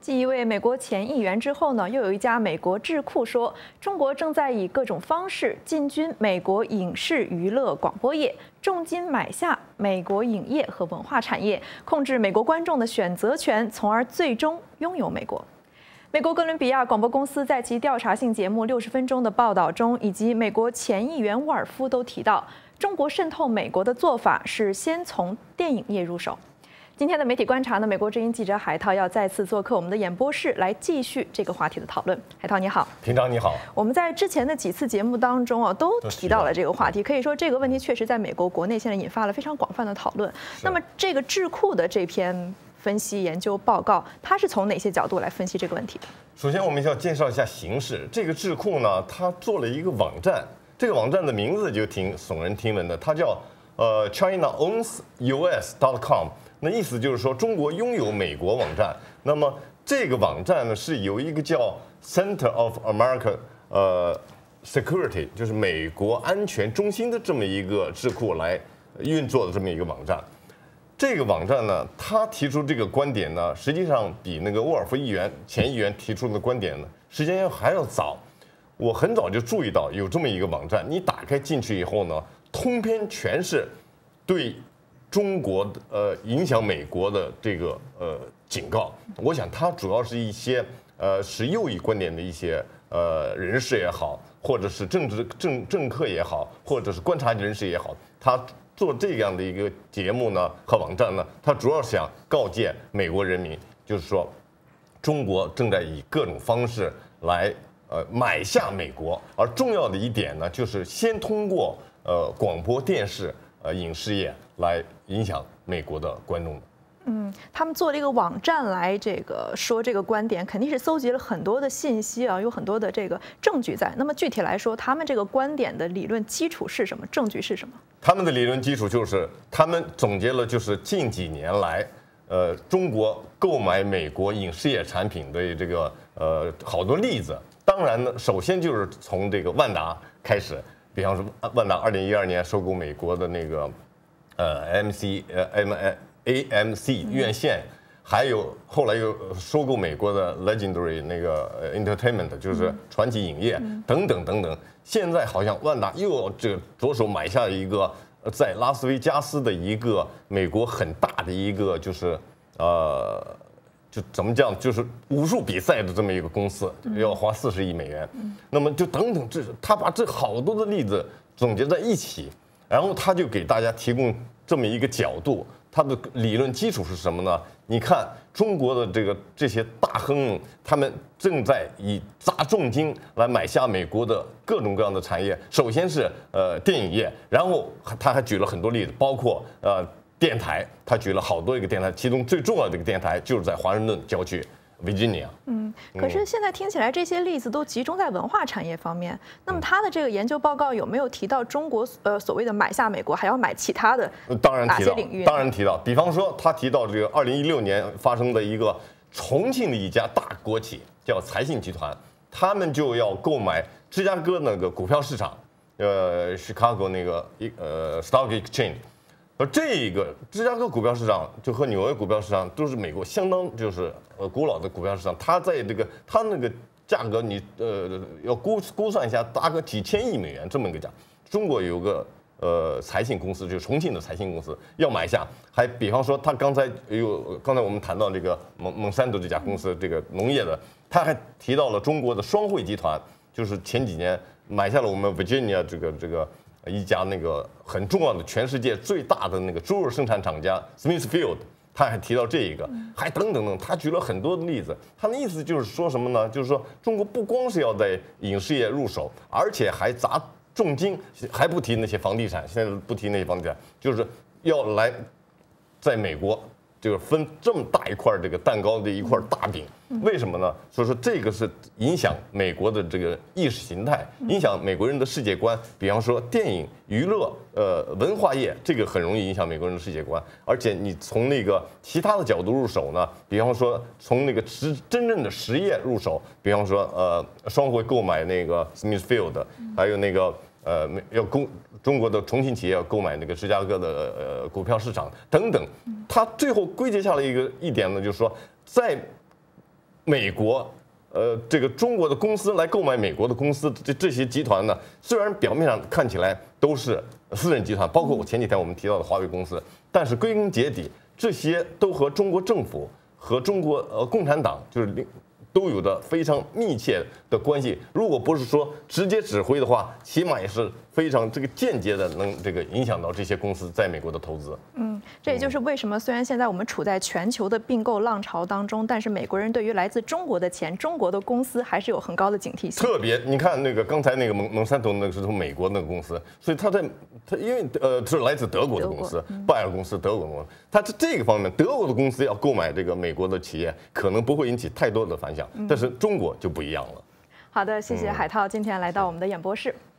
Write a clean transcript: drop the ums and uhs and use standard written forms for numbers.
继一位美国前议员之后呢，又有一家美国智库说，中国正在以各种方式进军美国影视娱乐广播业，重金买下美国影业和文化产业，控制美国观众的选择权，从而最终拥有美国。美国哥伦比亚广播公司在其调查性节目《60分钟》的报道中，以及美国前议员沃尔夫都提到，中国渗透美国的做法是先从电影业入手。今天的媒体观察呢，美国之音记者海涛要再次做客我们的演播室，来继续这个话题的讨论。海涛你好。 平常你好。 我们在之前的几次节目当中啊，都提到了这个话题，可以说这个问题确实在美国国内现在引发了非常广泛的讨论。那么这个智库的这篇分析研究报告，它是从哪些角度来分析这个问题的？ 首先，我们要介绍一下形式。这个智库呢，它做了一个网站，这个网站的名字就挺耸人听闻的，它叫ChinaOwnsUS.com。那意思就是说，中国拥有美国网站。那么这个网站呢，是由一个叫 Center of America Security， 就是美国安全中心的这么一个智库来运作的这么一个网站。这个网站呢，他提出这个观点呢，实际上比那个沃尔夫前议员提出的观点呢，时间还要早。我很早就注意到有这么一个网站，你打开进去以后呢，通篇全是对中国影响美国的这个警告。我想它主要是一些持右翼观点的一些人士也好，或者是政客也好，或者是观察人士也好，他做这样的一个节目呢和网站呢，他主要想告诫美国人民，就是说中国正在以各种方式来买下美国，而重要的一点呢，就是先通过广播电视影视业来影响美国的观众的。 他们做了一个网站来说这个观点，肯定是搜集了很多的信息啊，有很多的这个证据在。那么具体来说，他们这个观点的理论基础是什么？证据是什么？ 他们的理论基础就是他们总结了，就是近几年来，中国购买美国影视业产品的这个好多例子。当然呢，首先就是从这个万达开始，比方说万达2012年收购美国的那个AMC 院线，还有后来又收购美国的 Legendary 那个Entertainment， 就是传奇影业等等等等。现在好像万达又要这个着手买下一个在拉斯维加斯的一个美国很大的一个就是就怎么讲，就是武术比赛的这么一个公司，要花40亿美元。那么就等等，他把这好多的例子总结在一起，然后他就给大家提供这么一个角度。他的理论基础是什么呢？你看中国的这些大亨，他们正在以砸重金来买下美国的各种各样的产业。首先是电影业，然后他还举了很多例子，包括电台，他举了好多一个电台，其中最重要的一个电台就是在华盛顿郊区 Virginia。 可是现在听起来这些例子都集中在文化产业方面。那么他的这个研究报告有没有提到中国所谓的买下美国，还要买其他的哪些领域？ 当然提到，比方说他提到这个2016年发生的一个重庆的一家大国企叫财信集团，他们就要购买芝加哥那个股票市场，Chicago 那个Stock Exchange。这个芝加哥股票市场就和纽约股票市场都是美国相当就是古老的股票市场，它在它那个价格你要估算一下，大概几千亿美元这么一个价。中国有个财信公司，就是重庆的财信公司要买下，还比方说他刚才我们谈到这个蒙山都这家公司，这个农业的，他还提到了中国的双汇集团，就是前几年买下了我们 Virginia 这个。一家那个很重要的全世界最大的那个猪肉生产厂家 Smithfield， 他还提到这一个，还等等等，他举了很多的例子。他的意思就是说什么呢？就是说中国不光是要在影视业入手，而且还砸重金，还不提那些房地产，现在不提那些房地产，就是要来在美国就是分这么大一块这个蛋糕的一块大饼。为什么呢？所以说这个是影响美国的这个意识形态，影响美国人的世界观。比方说电影、娱乐、文化业，这个很容易影响美国人的世界观。而且你从那个其他的角度入手呢，比方说从那个真正的实业入手，比方说双汇购买那个 Smithfield， 还有那个中国的重庆企业要购买那个芝加哥的股票市场等等，它最后归结下来一点呢，就是说在美国。这个中国的公司来购买美国的公司，这些集团呢，虽然表面上看起来都是私人集团，包括我前几天我们提到的华为公司，但是归根结底，这些都和中国政府和中国共产党都有着非常密切的关系。如果不是说直接指挥的话，起码也是非常间接的能影响到这些公司在美国的投资。 这也就是为什么虽然现在我们处在全球的并购浪潮当中，但是美国人对于来自中国的钱、中国的公司还是有很高的警惕性。 特别你看刚才蒙山头是从美国那个公司，所以他因为是来自德国的公司，拜耳公司，德国公司，他这个方面德国的公司要购买美国的企业，可能不会引起太多的反响，但是中国就不一样了。 好的，谢谢海涛今天来到我们的演播室。